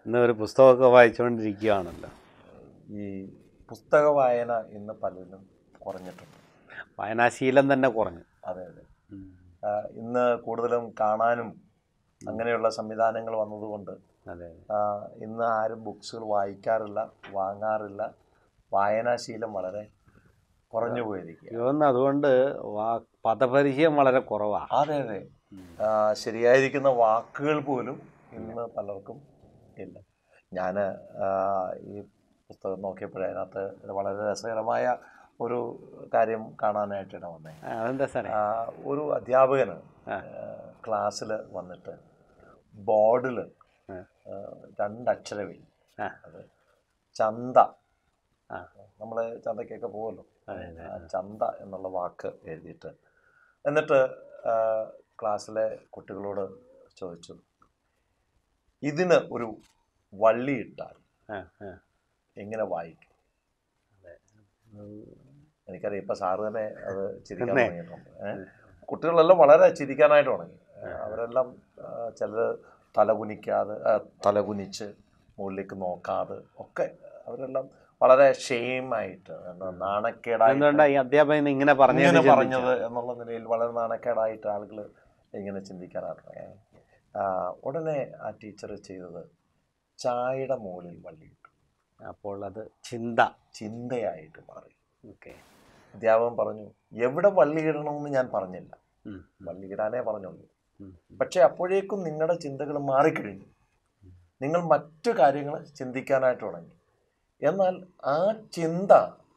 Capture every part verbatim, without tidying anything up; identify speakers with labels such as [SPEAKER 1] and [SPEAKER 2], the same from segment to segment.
[SPEAKER 1] ഇന്നൊരു പുസ്തകമൊക്കെ വായിച്ചുകൊണ്ടിരിക്കുകയാണല്ലോ.
[SPEAKER 2] ഈ പുസ്തക വായന ഇന്ന് പലരും കുറഞ്ഞിട്ടുണ്ട്.
[SPEAKER 1] വായനാശീലം തന്നെ കുറഞ്ഞു.
[SPEAKER 2] അതെ അതെ. ഇന്ന് കൂടുതലും കാണാനും അങ്ങനെയുള്ള സംവിധാനങ്ങൾ വന്നതുകൊണ്ട്
[SPEAKER 1] അതെ
[SPEAKER 2] ഇന്ന് ആരും ബുക്സുകൾ വായിക്കാറില്ല, വാങ്ങാറില്ല. വായനാശീലം വളരെ കുറഞ്ഞു പോയിരിക്കും.
[SPEAKER 1] അതുകൊണ്ട് പദപരിചയം വളരെ കുറവാണ്.
[SPEAKER 2] അതെ അതെ. ശരിയായിരിക്കുന്ന വാക്കുകൾ പോലും ഇന്ന് പലർക്കും ഇല്ല. ഞാൻ ഈ പുസ്തകം നോക്കിയപ്പോഴേ അതിനകത്ത് വളരെ രസകരമായ ഒരു കാര്യം കാണാനായിട്ടിട വന്നേ.
[SPEAKER 1] അതെന്താ സാറേ?
[SPEAKER 2] ഒരു അധ്യാപകന് ക്ലാസ്സിൽ വന്നിട്ട് ബോർഡിൽ രണ്ടക്ഷരമില്ല, അത് ചന്ത, നമ്മൾ ചന്തയ്ക്കൊക്കെ പോകുമല്ലോ, ചന്ത എന്നുള്ള വാക്ക് എഴുതിയിട്ട്, എന്നിട്ട് ക്ലാസ്സിലെ കുട്ടികളോട് ചോദിച്ചു, ഇതിന് ഒരു വള്ളി ഇട്ടാൽ എങ്ങനെ വായിക്കും? എനിക്കറിയാം ഇപ്പം സാറ് തന്നെ അത് ചിരിക്കാൻ തുടങ്ങിയിട്ടുണ്ട്. കുട്ടികളെല്ലാം വളരെ ചിരിക്കാനായിട്ട് തുടങ്ങി. അവരെല്ലാം ചിലർ തലകുനിക്കാതെ തലകുനിച്ച് മുകളിലേക്ക് നോക്കാതെ ഒക്കെ അവരെല്ലാം വളരെ ഷെയിമായിട്ട്, നാണക്കേടായിട്ട്
[SPEAKER 1] അധ്യാപകൻ ഇങ്ങനെ
[SPEAKER 2] ഇങ്ങനെ പറഞ്ഞത് എന്നുള്ള നിലയിൽ വളരെ നാണക്കേടായിട്ട് ആളുകൾ ഇങ്ങനെ ചിന്തിക്കാനായിട്ട്. ഉടനെ ആ ടീച്ചർ ചെയ്തത് ചായയുടെ മുകളിൽ വള്ളിയിട്ടു.
[SPEAKER 1] അപ്പോൾ അത് ചിന്ത
[SPEAKER 2] ചിന്തയായിട്ട് മാറി.
[SPEAKER 1] ഓക്കെ.
[SPEAKER 2] അധ്യാപകൻ പറഞ്ഞു, എവിടെ വള്ളിയിടണമെന്ന് ഞാൻ പറഞ്ഞില്ല, വള്ളിയിടാനേ പറഞ്ഞുള്ളൂ. പക്ഷെ അപ്പോഴേക്കും നിങ്ങളുടെ ചിന്തകൾ മാറിക്കഴിഞ്ഞു, നിങ്ങൾ മറ്റു കാര്യങ്ങൾ ചിന്തിക്കാനായിട്ട് തുടങ്ങി. എന്നാൽ ആ ചിന്ത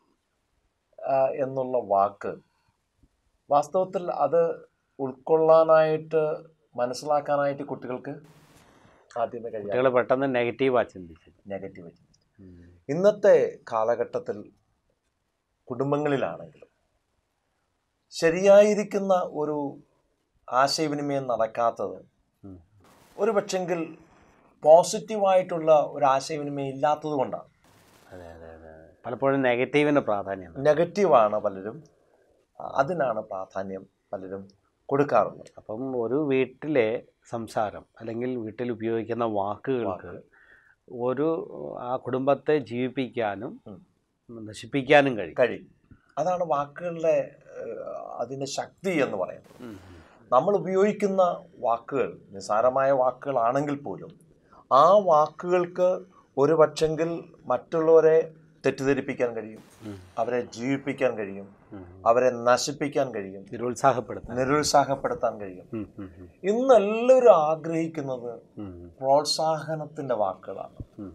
[SPEAKER 2] എന്നുള്ള വാക്ക് വാസ്തവത്തിൽ അത് ഉൾക്കൊള്ളാനായിട്ട് മനസ്സിലാക്കാനായിട്ട് കുട്ടികൾക്ക് ആദ്യമേ കഴിയും.
[SPEAKER 1] പെട്ടെന്ന് നെഗറ്റീവാ ചിന്തിച്ചു
[SPEAKER 2] നെഗറ്റീവ് ചിന്തിച്ചു. ഇന്നത്തെ കാലഘട്ടത്തിൽ കുടുംബങ്ങളിലാണെങ്കിലും ശരിയായിരിക്കുന്ന ഒരു ആശയവിനിമയം നടക്കാത്തത് ഒരു പക്ഷെങ്കിൽ പോസിറ്റീവായിട്ടുള്ള ഒരു ആശയവിനിമയം ഇല്ലാത്തത് കൊണ്ടാണ്.
[SPEAKER 1] അതെ അതെ അതെ. പലപ്പോഴും നെഗറ്റീവിന് പ്രാധാന്യം,
[SPEAKER 2] നെഗറ്റീവാണ് പലരും, അതിനാണ് പ്രാധാന്യം പലരും കൊടുക്കാറുള്ളത്.
[SPEAKER 1] അപ്പം ഒരു വീട്ടിലെ സംസാരം അല്ലെങ്കിൽ വീട്ടിൽ ഉപയോഗിക്കുന്ന വാക്കുകൾക്ക് ഒരു ആ കുടുംബത്തെ ജീവിപ്പിക്കാനും നശിപ്പിക്കാനും കഴിയും
[SPEAKER 2] കഴിയും അതാണ് വാക്കുകളുടെ അതിൻ്റെ ശക്തി എന്ന് പറയുന്നത്. നമ്മൾ ഉപയോഗിക്കുന്ന വാക്കുകൾ നിസ്സാരമായ വാക്കുകളാണെങ്കിൽ പോലും ആ വാക്കുകൾക്ക് ഒരു പക്ഷെങ്കിൽ മറ്റുള്ളവരെ തെറ്റിദ്ധരിപ്പിക്കാൻ കഴിയും, അവരെ ജീവിപ്പിക്കാൻ കഴിയും, അവരെ നശിപ്പിക്കാൻ കഴിയും,
[SPEAKER 1] നിരുത്സാഹപ്പെടുത്താൻ
[SPEAKER 2] നിരുത്സാഹപ്പെടുത്താൻ കഴിയും. ഇന്ന് എല്ലാവരും ആഗ്രഹിക്കുന്നത് പ്രോത്സാഹനത്തിന്റെ വാക്കുകളാണ്.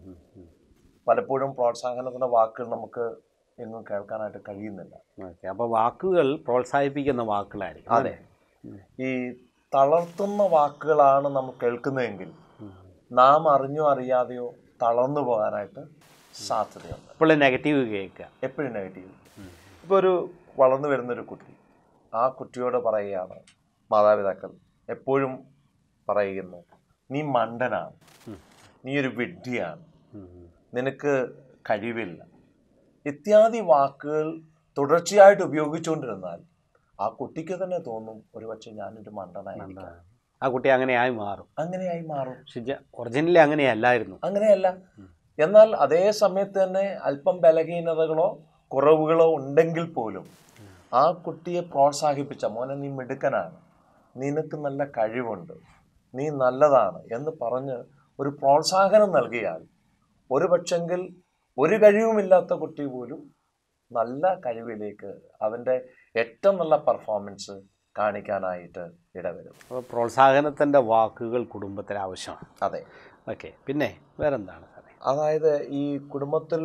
[SPEAKER 2] പലപ്പോഴും പ്രോത്സാഹനത്തിന്റെ വാക്കുകൾ നമുക്ക് എങ്ങും കേൾക്കാനായിട്ട് കഴിയുന്നില്ല.
[SPEAKER 1] അപ്പോൾ വാക്കുകൾ പ്രോത്സാഹിപ്പിക്കുന്ന വാക്കുകളായിരിക്കും.
[SPEAKER 2] അതെ. ഈ തളർത്തുന്ന വാക്കുകളാണ് നമ്മൾ കേൾക്കുന്നതെങ്കിൽ നാം അറിഞ്ഞോ അറിയാതെയോ തളർന്നു പോകാനായിട്ട് സാധ്യതയുണ്ട്.
[SPEAKER 1] എപ്പോഴും നെഗറ്റീവ് കേൾക്കുക,
[SPEAKER 2] എപ്പോഴും നെഗറ്റീവ്. ഇപ്പോൾ ഒരു വളർന്നു വരുന്നൊരു കുട്ടി, ആ കുട്ടിയോട് പറയുകയാണ് മാതാപിതാക്കൾ എപ്പോഴും പറയുന്നു, നീ മണ്ടനാണ്, നീ ഒരു വിഡ്ഢിയാണ്, നിനക്ക് കഴിവില്ല ഇത്യാദി വാക്കുകൾ തുടർച്ചയായിട്ട് ഉപയോഗിച്ചുകൊണ്ടിരുന്നാൽ ആ കുട്ടിക്ക് തന്നെ തോന്നും ഒരുപക്ഷെ ഞാനൊരു മണ്ടനായിരിക്കാം.
[SPEAKER 1] ആ കുട്ടി അങ്ങനെയായി മാറും
[SPEAKER 2] അങ്ങനെയായി മാറും
[SPEAKER 1] ഒറിജിനലി അങ്ങനെയല്ലായിരുന്നു,
[SPEAKER 2] അങ്ങനെയല്ല. എന്നാൽ അതേ സമയത്ത് തന്നെ അല്പം ബലഹീനതകളോ കുറവുകളോ ഉണ്ടെങ്കിൽ പോലും ആ കുട്ടിയെ പ്രോത്സാഹിപ്പിച്ച, മോനെ നീ മിടുക്കനാണ്, നിനക്ക് നല്ല കഴിവുണ്ട്, നീ നല്ലതാണ് എന്ന് പറഞ്ഞ് ഒരു പ്രോത്സാഹനം നൽകിയാൽ ഒരു പക്ഷെങ്കിൽ ഒരു കഴിവുമില്ലാത്ത കുട്ടി പോലും നല്ല കഴിവിലേക്ക് അവൻ്റെ ഏറ്റവും നല്ല പെർഫോമൻസ് കാണിക്കാനായിട്ട് ഇടവരും.
[SPEAKER 1] അപ്പോൾ പ്രോത്സാഹനത്തിൻ്റെ വാക്കുകൾ കുടുംബത്തിന് ആവശ്യമാണ്.
[SPEAKER 2] അതെ.
[SPEAKER 1] ഓക്കെ. പിന്നെ വേറെന്താണ് സാറേ?
[SPEAKER 2] അതായത് ഈ കുടുംബത്തിൽ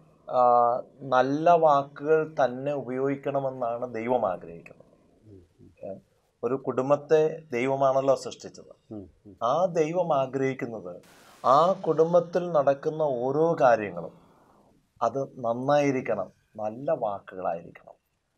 [SPEAKER 2] നല്ല വാക്കുകൾ തന്നെ ഉപയോഗിക്കണമെന്നാണ് ദൈവം ആഗ്രഹിക്കുന്നത്. ഒരു കുടുംബത്തെ ദൈവമാണല്ലോ സൃഷ്ടിച്ചത്. ആ ദൈവം ആഗ്രഹിക്കുന്നത് ആ കുടുംബത്തിൽ നടക്കുന്ന ഓരോ കാര്യങ്ങളും അത് നന്നായിരിക്കണം, നല്ല വാക്കുകളായിരിക്കണം.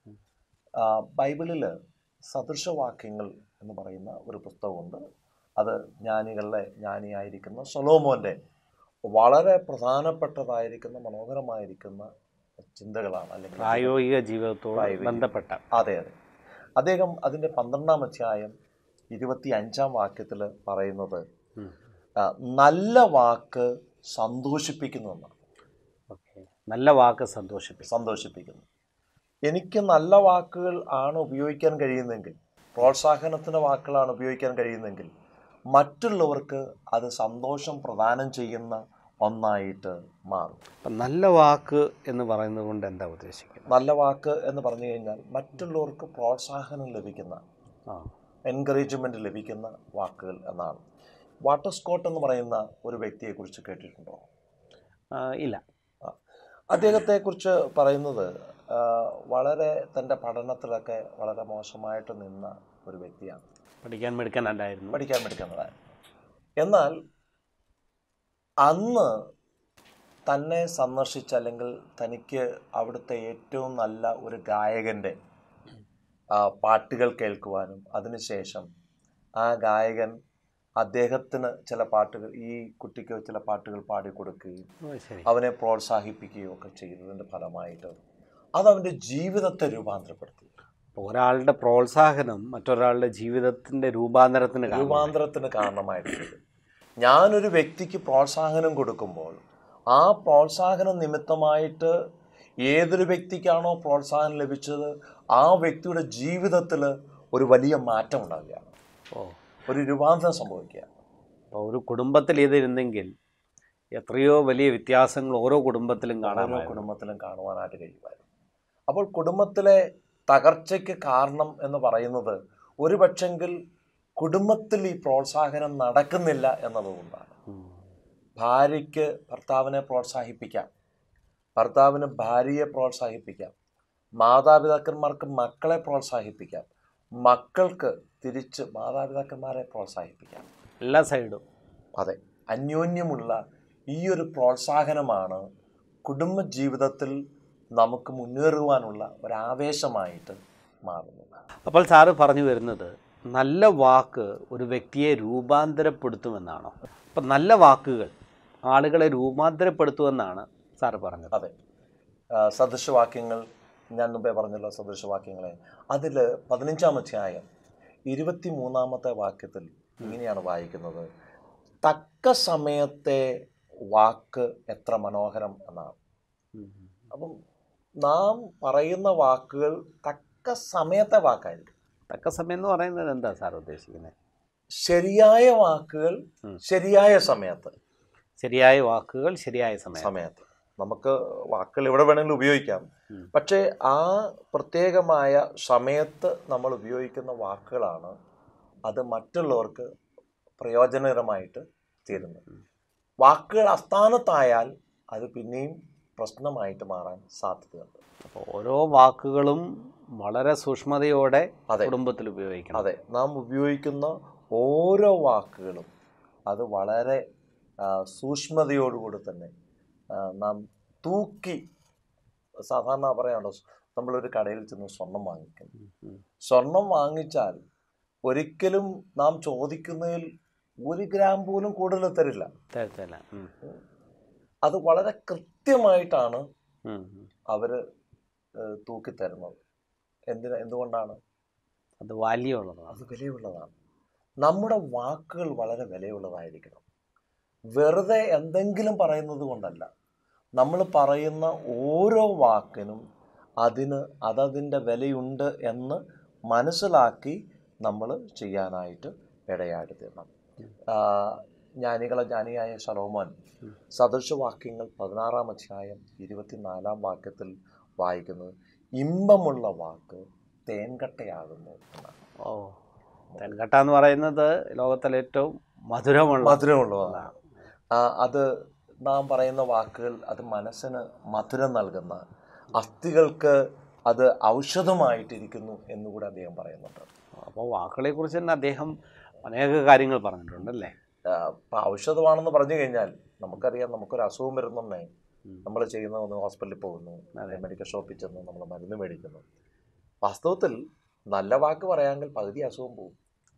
[SPEAKER 2] ബൈബിളിൽ സദൃശവാക്യങ്ങൾ എന്ന് പറയുന്ന ഒരു പുസ്തകമുണ്ട്. അത് ജ്ഞാനികളുടെ ജ്ഞാനിയായിരിക്കുന്ന സൊലോമോൻ്റെ വളരെ പ്രധാനപ്പെട്ടതായിരിക്കുന്ന മനോഹരമായിരിക്കുന്ന ചിന്തകളാണ്, അല്ലെങ്കിൽ
[SPEAKER 1] പ്രായോഗിക ജീവിതത്തോട് ബന്ധപ്പെട്ട.
[SPEAKER 2] അതെ അതെ. അദ്ദേഹം അതിൻ്റെ പന്ത്രണ്ടാം അധ്യായം ഇരുപത്തി അഞ്ചാം വാക്യത്തിൽ പറയുന്നത്, നല്ല വാക്ക് സന്തോഷിപ്പിക്കുന്നു എന്നാണ്.
[SPEAKER 1] ഓക്കെ, നല്ല വാക്ക് സന്തോഷിപ്പിക്കും.
[SPEAKER 2] സന്തോഷിപ്പിക്കുന്നു. എനിക്ക് നല്ല വാക്കുകൾ ആണ് ഉപയോഗിക്കാൻ കഴിയുന്നെങ്കിൽ, പ്രോത്സാഹനത്തിൻ്റെ വാക്കുകളാണ് ഉപയോഗിക്കാൻ കഴിയുന്നെങ്കിൽ, മറ്റുള്ളവർക്ക് അത് സന്തോഷം പ്രദാനം ചെയ്യുന്ന ഒന്നായിട്ട് മാറും.
[SPEAKER 1] അപ്പം നല്ല വാക്ക് എന്ന് പറയുന്നത് കൊണ്ട് എന്താ ഉദ്ദേശിക്കുന്നത്?
[SPEAKER 2] നല്ല വാക്ക് എന്ന് പറഞ്ഞു കഴിഞ്ഞാൽ മറ്റുള്ളവർക്ക് പ്രോത്സാഹനം ലഭിക്കുന്ന, എൻകറേജ്മെൻറ്റ് ലഭിക്കുന്ന വാക്കുകൾ എന്നാണ്. വാട്ടർ സ്കോട്ട് എന്ന് പറയുന്ന ഒരു വ്യക്തിയെക്കുറിച്ച് കേട്ടിട്ടുണ്ടോ?
[SPEAKER 1] ഇല്ല.
[SPEAKER 2] അദ്ദേഹത്തെക്കുറിച്ച് പറയുന്നത് വളരെ തൻ്റെ പഠനത്തിലൊക്കെ വളരെ മോശമായിട്ട് നിന്ന ഒരു വ്യക്തിയാണ്.
[SPEAKER 1] പഠിക്കാൻ മിടുക്കനല്ലായിരുന്നു.
[SPEAKER 2] പഠിക്കാൻ മിടുക്കനല്ലായിരുന്നു. എന്നാൽ അന്ന് തന്നെ സന്ദർശിച്ച, അല്ലെങ്കിൽ തനിക്ക് അവിടുത്തെ ഏറ്റവും നല്ല ഒരു ഗായകൻ്റെ പാട്ടുകൾ കേൾക്കുവാനും അതിനുശേഷം ആ ഗായകൻ അദ്ദേഹത്തിന് ചില പാട്ടുകൾ, ഈ കുട്ടിക്ക് ചില പാട്ടുകൾ പാടിക്കൊടുക്കുകയും അവനെ പ്രോത്സാഹിപ്പിക്കുകയും ഒക്കെ ചെയ്തതിൻ്റെ ഫലമായിട്ട് അതവൻ്റെ ജീവിതത്തെ രൂപാന്തരപ്പെടുത്തി.
[SPEAKER 1] ഒരാളുടെ പ്രോത്സാഹനം മറ്റൊരാളുടെ ജീവിതത്തിൻ്റെ രൂപാന്തരത്തിന്
[SPEAKER 2] രൂപാന്തരത്തിന് കാരണമായിട്ടുണ്ട്. ഞാനൊരു വ്യക്തിക്ക് പ്രോത്സാഹനം കൊടുക്കുമ്പോൾ ആ പ്രോത്സാഹനം നിമിത്തമായിട്ട് ഏതൊരു വ്യക്തിക്കാണോ പ്രോത്സാഹനം ലഭിച്ചത് ആ വ്യക്തിയുടെ ജീവിതത്തിൽ ഒരു വലിയ മാറ്റം ഉണ്ടാവുകയാണ്.
[SPEAKER 1] ഓ, ഒരു
[SPEAKER 2] രൂപാന്തരം സംഭവിക്കുക.
[SPEAKER 1] അപ്പോൾ ഒരു കുടുംബത്തിൽ ഇതിരുന്നെങ്കിൽ എത്രയോ വലിയ വ്യത്യാസങ്ങൾ ഓരോ കുടുംബത്തിലും കാണാൻ
[SPEAKER 2] ഓരോ കുടുംബത്തിലും കാണുവാനായിട്ട് കഴിയുമായിരുന്നു. അപ്പോൾ കുടുംബത്തിലെ തകർച്ചയ്ക്ക് കാരണം എന്ന് പറയുന്നത് ഒരു പക്ഷെങ്കിൽ കുടുംബത്തിൽ ഈ പ്രോത്സാഹനം നടക്കുന്നില്ല എന്നതുകൊണ്ടാണ്. ഭാര്യയ്ക്ക് ഭർത്താവിനെ പ്രോത്സാഹിപ്പിക്കാം, ഭർത്താവിന് ഭാര്യയെ പ്രോത്സാഹിപ്പിക്കാം, മാതാപിതാക്കന്മാർക്ക് മക്കളെ പ്രോത്സാഹിപ്പിക്കാം, മക്കൾക്ക് തിരിച്ച് മാതാപിതാക്കന്മാരെ പ്രോത്സാഹിപ്പിക്കാം.
[SPEAKER 1] എല്ലാ സൈഡും
[SPEAKER 2] അതെ, അന്യോന്യമുള്ള ഈ ഒരു പ്രോത്സാഹനമാണ് കുടുംബജീവിതത്തിൽ നമുക്ക് മുന്നേറുവാനുള്ള ഒരാവേശമായിട്ട് മാറുന്നത്.
[SPEAKER 1] അപ്പോൾ സാറ് പറഞ്ഞു വരുന്നത് നല്ല വാക്ക് ഒരു വ്യക്തിയെ രൂപാന്തരപ്പെടുത്തുമെന്നാണോ? അപ്പം നല്ല വാക്കുകൾ ആളുകളെ രൂപാന്തരപ്പെടുത്തുമെന്നാണ് സാറ് പറഞ്ഞത്.
[SPEAKER 2] അതെ, സദൃശവാക്യങ്ങൾ ഞാൻ മുമ്പേ പറഞ്ഞല്ലോ, സദൃശവാക്യങ്ങളെ. അതിൽ പതിനഞ്ചാം അധ്യായം ഇരുപത്തി മൂന്നാമത്തെ വാക്യത്തിൽ ഇങ്ങനെയാണ് വായിക്കുന്നത്: തക്ക സമയത്തെ വാക്ക് എത്ര മനോഹരം എന്നാണ്. അപ്പം നാം പറയുന്ന വാക്കുകൾ തക്ക സമയത്തെ വാക്കായിരിക്കും.
[SPEAKER 1] തക്ക സമയം എന്ന് പറയുന്നത് എന്താ സാർ ഉദ്ദേശിക്കുന്നത്?
[SPEAKER 2] ശരിയായ വാക്കുകൾ ശരിയായ സമയത്ത്.
[SPEAKER 1] ശരിയായ വാക്കുകൾ ശരിയായ സമയം
[SPEAKER 2] സമയത്ത് നമുക്ക് വാക്കുകൾ എവിടെ വേണമെങ്കിലും ഉപയോഗിക്കാം. പക്ഷേ ആ പ്രത്യേകമായ സമയത്ത് നമ്മൾ ഉപയോഗിക്കുന്ന വാക്കുകളാണ് അത് മറ്റുള്ളവർക്ക് പ്രയോജനകരമായിട്ട് തീരുന്നത്. വാക്കുകൾ അസ്ഥാനത്തായാൽ അത് പിന്നെയും പ്രശ്നമായിട്ട് മാറാൻ സാധ്യതയുണ്ട്.
[SPEAKER 1] അപ്പോൾ ഓരോ വാക്കുകളും വളരെ സൂക്ഷ്മതയോടെ കുടുംബത്തിൽ ഉപയോഗിക്കണം.
[SPEAKER 2] അതെ, നാം ഉപയോഗിക്കുന്ന ഓരോ വാക്കുകളും അത് വളരെ സൂക്ഷ്മതയോടുകൂടി തന്നെ നാം തൂക്കി. സാധാരണ പറയാണല്ലോ, നമ്മളൊരു കടയിൽ ചെന്ന് സ്വർണം വാങ്ങിക്കും. സ്വർണം വാങ്ങിച്ചാൽ ഒരിക്കലും നാം ചോദിക്കുന്നതിൽ ഒരു ഗ്രാം പോലും കൂടുതൽ തരില്ല.
[SPEAKER 1] തരത്തില്ല.
[SPEAKER 2] അത് വളരെ കൃത്യമായിട്ടാണ് അവര് തൂക്കിത്തരുന്നത്. എന്തിനാ? എന്തുകൊണ്ടാണ്?
[SPEAKER 1] അത് വാല്യുള്ളതാണ്,
[SPEAKER 2] അത് വിലയുള്ളതാണ്. നമ്മുടെ വാക്കുകൾ വളരെ വിലയുള്ളതായിരിക്കണം. വെറുതെ എന്തെങ്കിലും പറയുന്നത് കൊണ്ടല്ല. നമ്മൾ പറയുന്ന ഓരോ വാക്കിനും അതിന് അതതിൻ്റെ വിലയുണ്ട് എന്ന് മനസ്സിലാക്കി നമ്മൾ ചെയ്യാനായിട്ട് ഇടയായിട്ട് തീരണം. ജ്ഞാനികളെ ജ്ഞാനിയായ ശലോമോൻ സദൃശവാക്യങ്ങൾ പതിനാറാം അധ്യായം ഇരുപത്തിനാലാം വാക്യത്തിൽ വായിക്കുന്നത് ഇമ്പമുള്ള വാക്ക് തേൻകട്ടയാകുന്നു എന്നാണ്.
[SPEAKER 1] ഓ, തേൻകട്ട എന്ന് പറയുന്നത് ലോകത്തിലെ ഏറ്റവും മധുരമുള്ള
[SPEAKER 2] മധുരമുള്ളതാണ്. അത് നാം പറയുന്ന വാക്കുകൾ അത് മനസ്സിന് മധുരം നൽകുന്ന, അസ്ഥികൾക്ക് അത് ഔഷധമായിട്ടിരിക്കുന്നു എന്നുകൂടെ അദ്ദേഹം പറയുന്നുണ്ട്.
[SPEAKER 1] അപ്പോൾ വാക്കുകളെ കുറിച്ച് തന്നെ അദ്ദേഹം അനേക കാര്യങ്ങൾ പറഞ്ഞിട്ടുണ്ടല്ലേ.
[SPEAKER 2] ഇപ്പം ഔഷധമാണെന്ന് പറഞ്ഞു കഴിഞ്ഞാൽ നമുക്കറിയാം, നമുക്കൊരു അസുഖം വരുന്നുണ്ടേ നമ്മൾ ചെയ്യുന്ന ഒന്ന് ഹോസ്പിറ്റലിൽ പോകുന്നു, മെഡിക്കൽ ഷോപ്പിൽ ചെന്ന് നമ്മൾ മരുന്ന് മേടിക്കുന്നു. വാസ്തവത്തിൽ നല്ല വാക്ക് പറയാമെങ്കിൽ പകുതി അസുഖം പോകും.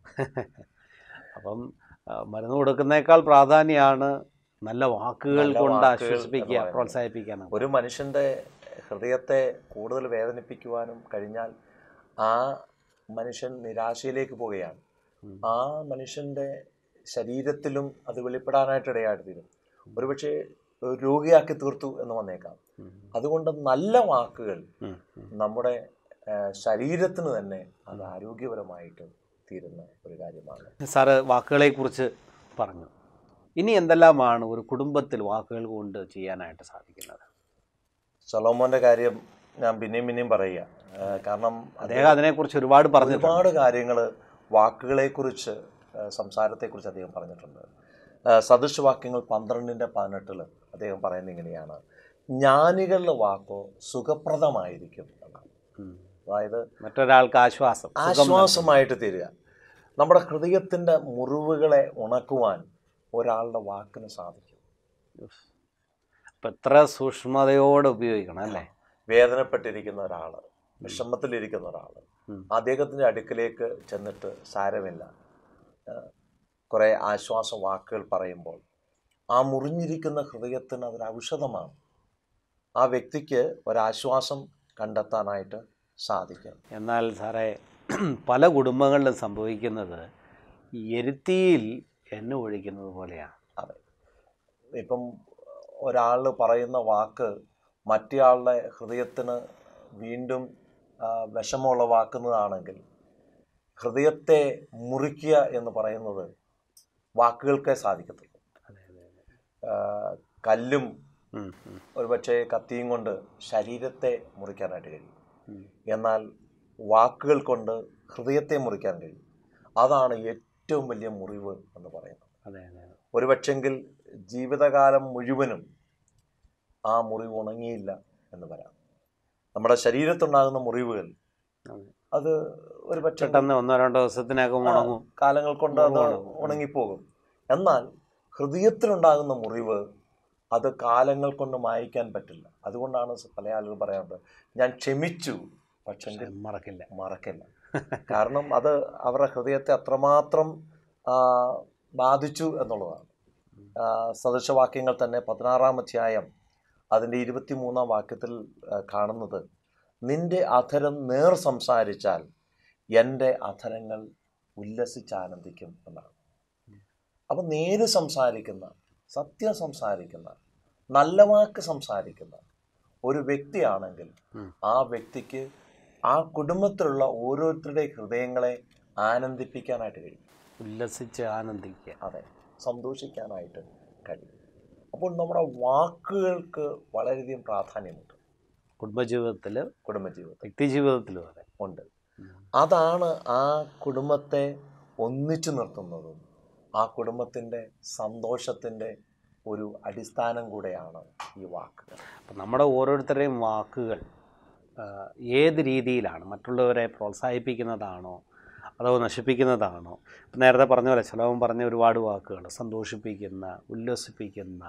[SPEAKER 1] അപ്പം മരുന്ന് കൊടുക്കുന്നേക്കാൾ പ്രാധാന്യമാണ് നല്ല വാക്കുകൾ കൊണ്ട് ആശ്വസിപ്പിക്കുക, പ്രോത്സാഹിപ്പിക്കാനും.
[SPEAKER 2] ഒരു മനുഷ്യൻ്റെ ഹൃദയത്തെ കൂടുതൽ വേദനിപ്പിക്കുവാനും കഴിഞ്ഞാൽ ആ മനുഷ്യൻ നിരാശയിലേക്ക് പോവുകയാണ്. ആ മനുഷ്യൻ്റെ ശരീരത്തിലും അത് വെളിപ്പെടാനായിട്ട് ഇടയായിട്ട് തീരും. ഒരുപക്ഷെ രോഗിയാക്കി തീർത്തു എന്ന് വന്നേക്കാം. അതുകൊണ്ട് നല്ല വാക്കുകൾ നമ്മുടെ ശരീരത്തിന് തന്നെ അത് ആരോഗ്യപരമായിട്ട് തീരുന്ന ഒരു കാര്യമാണ്.
[SPEAKER 1] സാറ് വാക്കുകളെ കുറിച്ച് പറഞ്ഞു. ഇനി എന്തെല്ലാമാണ് ഒരു കുടുംബത്തിൽ വാക്കുകൾ കൊണ്ട് ചെയ്യാനായിട്ട് സാധിക്കുന്നത്?
[SPEAKER 2] സൊലോമോന്റെ കാര്യം ഞാൻ പിന്നെയും പിന്നെയും പറയുക, കാരണം
[SPEAKER 1] അദ്ദേഹം അതിനെക്കുറിച്ച് ഒരുപാട് പറഞ്ഞു.
[SPEAKER 2] ഒരുപാട് കാര്യങ്ങൾ വാക്കുകളെ കുറിച്ച് സംസാരത്തെക്കുറിച്ച് അദ്ദേഹം പറഞ്ഞിട്ടുണ്ട്. സദൃശവാക്യങ്ങൾ പന്ത്രണ്ടിന്റെ പതിനെട്ടില് അദ്ദേഹം പറയുന്നത് ഇങ്ങനെയാണ്: ജ്ഞാനികളുടെ വാക്കോ സുഖപ്രദമായിരിക്കും എന്നാണ്. അതായത്
[SPEAKER 1] മറ്റൊരാൾക്ക് ആശ്വാസം
[SPEAKER 2] ആശ്വാസമായിട്ട് തീരുക. നമ്മുടെ ഹൃദയത്തിന്റെ മുറിവുകളെ ഉണക്കുവാൻ ഒരാളുടെ വാക്കിന് സാധിക്കും.
[SPEAKER 1] അപ്പം എത്ര സൂക്ഷ്മതയോടെ ഉപയോഗിക്കണം അല്ലേ?
[SPEAKER 2] വേദനപ്പെട്ടിരിക്കുന്ന ഒരാൾ, വിഷമത്തിലിരിക്കുന്ന ഒരാൾ അദ്ദേഹത്തിൻ്റെ അടുക്കിലേക്ക് ചെന്നിട്ട് സാരമില്ല കുറേ ആശ്വാസ വാക്കുകൾ പറയുമ്പോൾ ആ മുറിഞ്ഞിരിക്കുന്ന ഹൃദയത്തിന് അതൊരു ഔഷധമാണ്. ആ വ്യക്തിക്ക് ഒരാശ്വാസം കണ്ടെത്താനായിട്ട് സാധിക്കും.
[SPEAKER 1] എന്നാൽ സാറേ, പല കുടുംബങ്ങളിലും സംഭവിക്കുന്നത് എരുത്തിയിൽ എണ്ണ ഒഴിക്കുന്നത് പോലെയാണ്.
[SPEAKER 2] അതെ, ഇപ്പം ഒരാൾ പറയുന്ന വാക്ക് മറ്റേയാളുടെ ഹൃദയത്തിന് വീണ്ടും വിഷമമുളവാക്കുന്നതാണെങ്കിൽ ഹൃദയത്തെ മുറിക്കുക എന്ന് പറയുന്നത് വാക്കുകൾക്കേ സാധിക്കത്തുള്ളൂ. കല്ലും ഒരുപക്ഷെ കത്തിയും കൊണ്ട് ശരീരത്തെ മുറിക്കാനായിട്ട് കഴിയും, എന്നാൽ വാക്കുകൾ കൊണ്ട് ഹൃദയത്തെ മുറിക്കാൻ കഴിയും. അതാണ് ഏറ്റവും വലിയ മുറിവ് എന്ന് പറയുന്നത്. ഒരുപക്ഷെങ്കിൽ ജീവിതകാലം മുഴുവനും ആ മുറിവ് ഉണങ്ങിയില്ല എന്ന് വരാം. നമ്മുടെ ശരീരത്തുണ്ടാകുന്ന മുറിവുകൾ അത് ഒരു
[SPEAKER 1] പെട്ടെന്ന് ഒന്നോ രണ്ടോ ദിവസത്തിനകം ഉണങ്ങും,
[SPEAKER 2] കാലങ്ങൾ കൊണ്ട് അത് ഉണങ്ങിപ്പോകും. എന്നാൽ ഹൃദയത്തിലുണ്ടാകുന്ന മുറിവ് അത് കാലങ്ങൾ കൊണ്ട് മായ്ക്കാൻ പറ്റില്ല. അതുകൊണ്ടാണ് പല ആളുകൾ പറയാറുണ്ട്, ഞാൻ ക്ഷമിച്ചു പക്ഷെ
[SPEAKER 1] മറക്കില്ല
[SPEAKER 2] മറക്കില്ല കാരണം അത് അവരുടെ ഹൃദയത്തെ അത്രമാത്രം ബാധിച്ചു എന്നുള്ളതാണ്. സദൃശവാക്യങ്ങൾ തന്നെ പതിനാറാം അധ്യായം അതിൻ്റെ ഇരുപത്തി മൂന്നാം വാക്യത്തിൽ കാണുന്നത്, നിന്റെ അധരം നേർ സംസാരിച്ചാൽ എൻ്റെ അധരങ്ങൾ ഉല്ലസിച്ചാനന്ദിക്കും എന്നാണ്. അപ്പം നേര് സംസാരിക്കുന്ന, സത്യം സംസാരിക്കുന്ന, നല്ല വാക്ക് സംസാരിക്കുന്ന ഒരു വ്യക്തിയാണെങ്കിൽ ആ വ്യക്തിക്ക് ആ കുടുംബത്തിലുള്ള ഓരോരുത്തരുടെ ഹൃദയങ്ങളെ ആനന്ദിപ്പിക്കാനായിട്ട് കഴിയും.
[SPEAKER 1] ഉല്ലസിച്ച് ആനന്ദിക്കുക,
[SPEAKER 2] അതെ, സന്തോഷിക്കാനായിട്ട് കഴിയും. അപ്പോൾ നമ്മുടെ വാക്കുകൾക്ക് വളരെയധികം പ്രാധാന്യമുണ്ട്
[SPEAKER 1] കുടുംബജീവിതത്തിൽ,
[SPEAKER 2] കുടുംബജീവിതത്തിൽ,
[SPEAKER 1] വ്യക്തി ജീവിതത്തിലും അതെ
[SPEAKER 2] ഉണ്ട്. അതാണ് ആ കുടുംബത്തെ ഒന്നിച്ചു നിർത്തുന്നതും ആ കുടുംബത്തിൻ്റെ സന്തോഷത്തിൻ്റെ ഒരു അടിസ്ഥാനം കൂടെയാണ് ഈ വാക്കുകൾ.
[SPEAKER 1] അപ്പം നമ്മുടെ ഓരോരുത്തരുടെയും വാക്കുകൾ ഏത് രീതിയിലാണ്? മറ്റുള്ളവരെ പ്രോത്സാഹിപ്പിക്കുന്നതാണോ അതോ നശിപ്പിക്കുന്നതാണോ? ഇപ്പം നേരത്തെ പറഞ്ഞ പോലെ ശലോമൻ പറഞ്ഞ ഒരുപാട് വാക്കുകൾ, സന്തോഷിപ്പിക്കുന്ന, ഉല്ലസിപ്പിക്കുന്ന,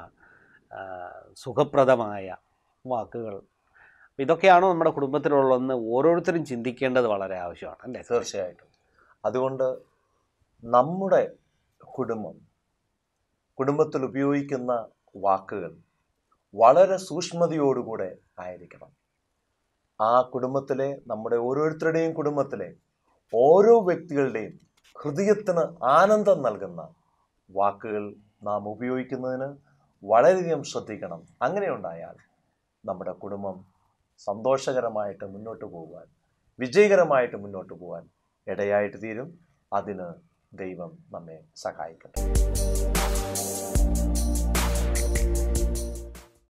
[SPEAKER 1] സുഖപ്രദമായ വാക്കുകൾ, ഇതൊക്കെയാണോ നമ്മുടെ കുടുംബത്തിലുള്ളതെന്ന് ഓരോരുത്തരും ചിന്തിക്കേണ്ടത് വളരെ ആവശ്യമാണ് അല്ലേ?
[SPEAKER 2] തീർച്ചയായിട്ടും. അതുകൊണ്ട് നമ്മുടെ കുടുംബം, കുടുംബത്തിൽ ഉപയോഗിക്കുന്ന വാക്കുകൾ വളരെ സൂക്ഷ്മതയോടുകൂടെ ആയിരിക്കണം. ആ കുടുംബത്തിലെ, നമ്മുടെ ഓരോരുത്തരുടെയും കുടുംബത്തിലെ ഓരോ വ്യക്തികളുടെയും ഹൃദയത്തിന് ആനന്ദം നൽകുന്ന വാക്കുകൾ നാം ഉപയോഗിക്കുന്നതിന് വളരെയധികം ശ്രദ്ധിക്കണം. അങ്ങനെ ഉണ്ടായാൽ നമ്മുടെ കുടുംബം സന്തോഷകരമായിട്ട് മുന്നോട്ട് പോകുവാൻ, വിജയകരമായിട്ട് മുന്നോട്ട് പോകാൻ ഇടയായിട്ട് തീരും. അതിന് ദൈവം നമ്മെ സഹായിക്കട്ടെ.